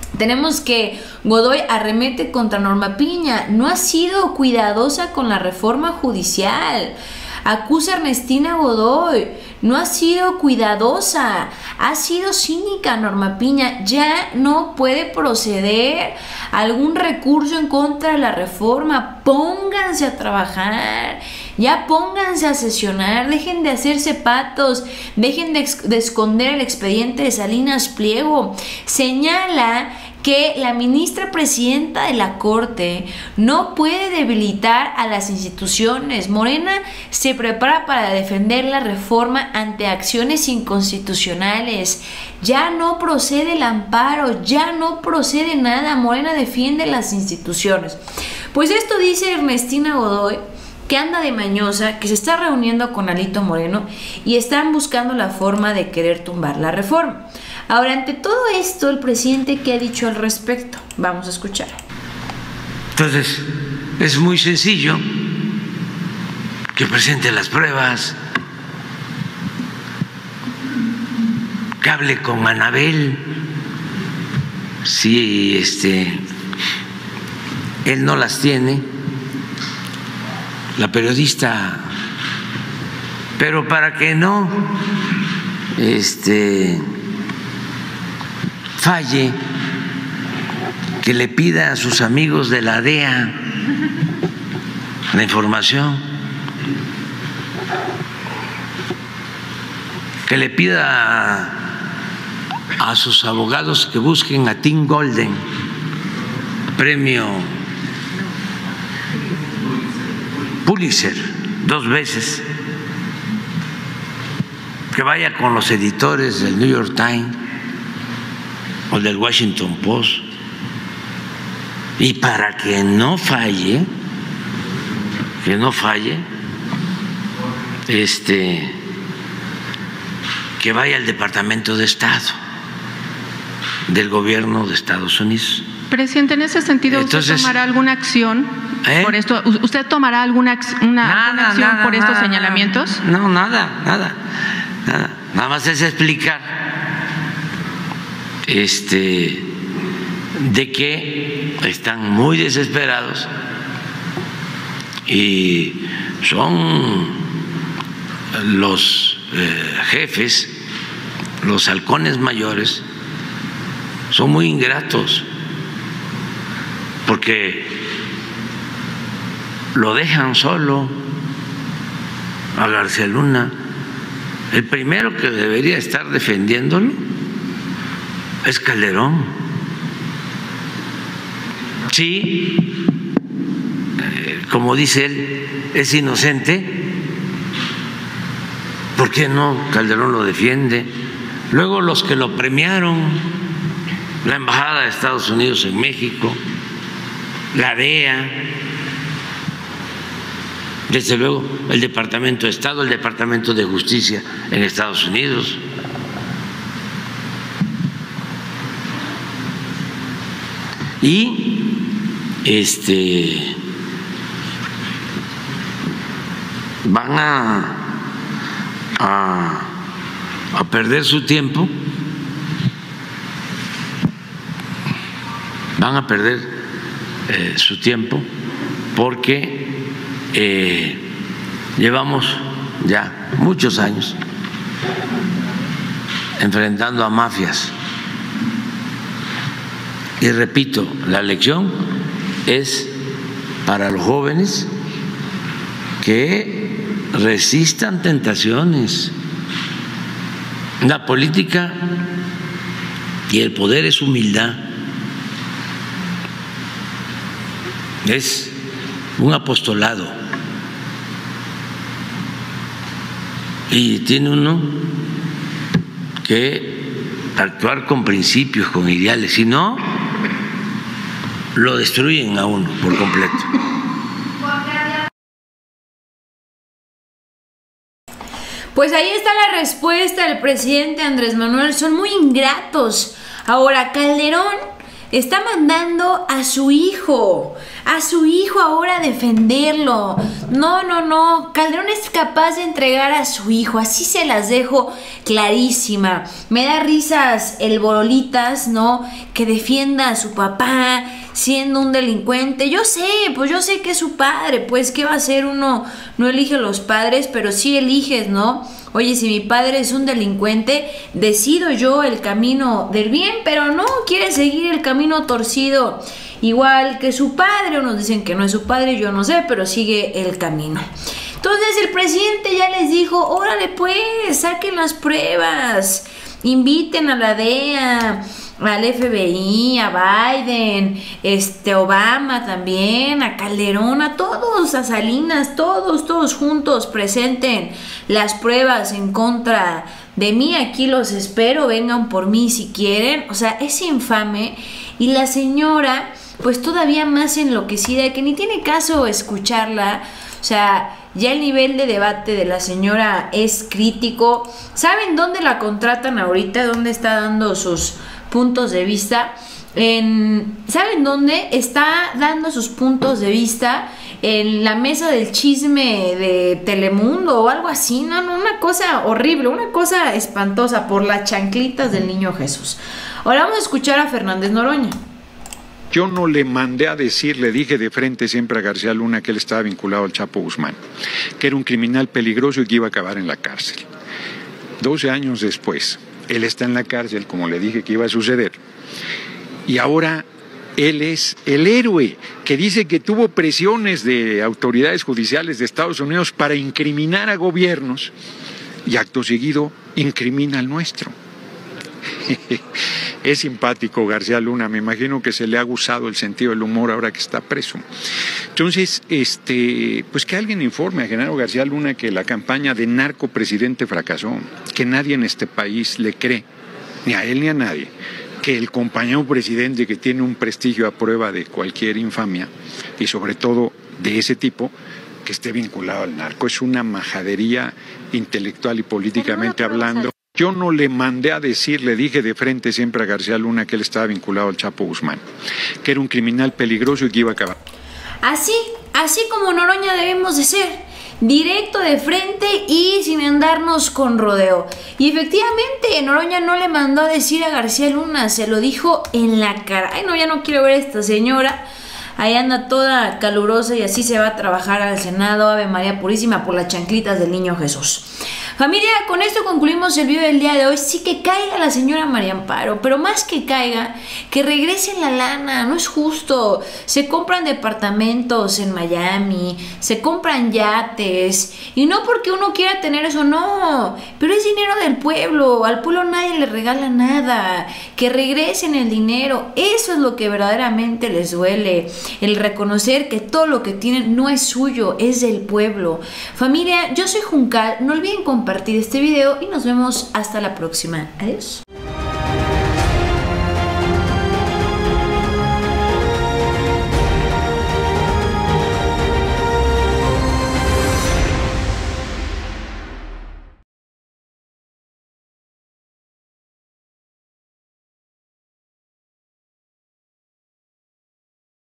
Tenemos que Godoy arremete contra Norma Piña. No ha sido cuidadosa con la reforma judicial. Acusa a Ernestina Godoy. No ha sido cuidadosa. Ha sido cínica Norma Piña. Ya no puede proceder algún recurso en contra de la reforma. Pónganse a trabajar. Ya pónganse a sesionar, dejen de hacerse patos, dejen de esconder el expediente de Salinas Pliego. Señala que la ministra presidenta de la Corte no puede debilitar a las instituciones. Morena se prepara para defender la reforma ante acciones inconstitucionales. Ya no procede el amparo, ya no procede nada. Morena defiende las instituciones. Pues esto dice Ernestina Godoy, que anda de mañosa, que se está reuniendo con Alito Moreno y están buscando la forma de querer tumbar la reforma. Ahora, ante todo esto, el presidente, ¿qué ha dicho al respecto? Vamos a escuchar. Entonces, es muy sencillo que presente las pruebas, que hable con Anabel, si él no las tiene, la periodista, pero para que no falle, que le pida a sus amigos de la DEA la información, que le pida a sus abogados que busquen a Tim Golden, premio Pulitzer 2 veces, que vaya con los editores del New York Times o del Washington Post, y para que no falle, que vaya al Departamento de Estado del gobierno de Estados Unidos. Presidente, en ese sentido, ¿usted tomará alguna acción por esto? ¿Usted tomará alguna acción por estos señalamientos? No, nada. Nada más es explicar de que están muy desesperados y son los jefes, los halcones mayores, son muy ingratos porque lo dejan solo a García Luna. El primero que debería estar defendiéndolo es Calderón. Sí, como dice él, es inocente. ¿Por qué no Calderón lo defiende? Luego los que lo premiaron, la Embajada de Estados Unidos en México, la DEA, desde luego el Departamento de Estado, el Departamento de Justicia en Estados Unidos. Y van a perder su tiempo, porque llevamos ya muchos años enfrentando a mafias. Y repito, la lección es para los jóvenes que resistan tentaciones. La política y el poder es humildad, es un apostolado, y tiene uno que actuar con principios, con ideales, si no, lo destruyen a uno por completo. Pues ahí está la respuesta del presidente Andrés Manuel. Son muy ingratos. Ahora, Calderón está mandando a su hijo ahora a defenderlo. No, Calderón es capaz de entregar a su hijo, así se las dejo clarísima. Me da risas el Borolitas, ¿no? Que defienda a su papá siendo un delincuente. Yo sé que es su padre, pues ¿qué va a hacer? Uno no elige a los padres, pero sí eliges, ¿no? Oye, si mi padre es un delincuente, decido yo el camino del bien, pero no quiere seguir el camino torcido, igual que su padre. Unos dicen que no es su padre, yo no sé, pero sigue el camino. Entonces el presidente ya les dijo, órale pues, saquen las pruebas, inviten a la DEA, al FBI, a Biden, Obama también, a Calderón, a todos, a Salinas, todos juntos presenten las pruebas en contra de mí. Aquí los espero, vengan por mí si quieren. O sea, es infame. Y la señora, pues todavía más enloquecida, que ni tiene caso escucharla. O sea, ya el nivel de debate de la señora es crítico. ¿Saben dónde la contratan ahorita? ¿Dónde está dando sus puntos de vista? ¿Saben dónde? Está dando sus puntos de vista en la mesa del chisme de Telemundo o algo así. No, una cosa horrible, una cosa espantosa, por las chanclitas del niño Jesús. Ahora vamos a escuchar a Fernández Noroña. Yo no le mandé a decir, le dije de frente siempre a García Luna que él estaba vinculado al Chapo Guzmán, que era un criminal peligroso y que iba a acabar en la cárcel. 12 años después, él está en la cárcel, como le dije que iba a suceder, y ahora él es el héroe que dice que tuvo presiones de autoridades judiciales de Estados Unidos para incriminar a gobiernos y acto seguido incrimina al nuestro. Es simpático García Luna, me imagino que se le ha aguzado el sentido del humor ahora que está preso. Entonces, pues que alguien informe a Genaro García Luna que la campaña de narcopresidente fracasó, que nadie en este país le cree, ni a él ni a nadie, que el compañero presidente, que tiene un prestigio a prueba de cualquier infamia, y sobre todo de ese tipo, que esté vinculado al narco. Es una majadería intelectual y políticamente hablando. Yo no le mandé a decir, le dije de frente siempre a García Luna que él estaba vinculado al Chapo Guzmán, que era un criminal peligroso y que iba a acabar. Así como Noroña debemos de ser, directo de frente y sin andarnos con rodeo. Y efectivamente, Noroña no le mandó a decir a García Luna, se lo dijo en la cara. Ay, no, ya no quiero ver a esta señora. Ahí anda toda calurosa y así se va a trabajar al Senado. Ave María Purísima, por las chanclitas del niño Jesús. Familia, con esto concluimos el video del día de hoy. Sí, que caiga la señora María Amparo, pero más que caiga, que regresen la lana. No es justo. Se compran departamentos en Miami, se compran yates, y no porque uno quiera tener eso, no, pero es dinero del pueblo. Al pueblo nadie le regala nada. Que regresen el dinero. Eso es lo que verdaderamente les duele, el reconocer que todo lo que tienen no es suyo, es del pueblo. Familia, yo soy Juncal, no olviden compartir este video y nos vemos hasta la próxima. Adiós.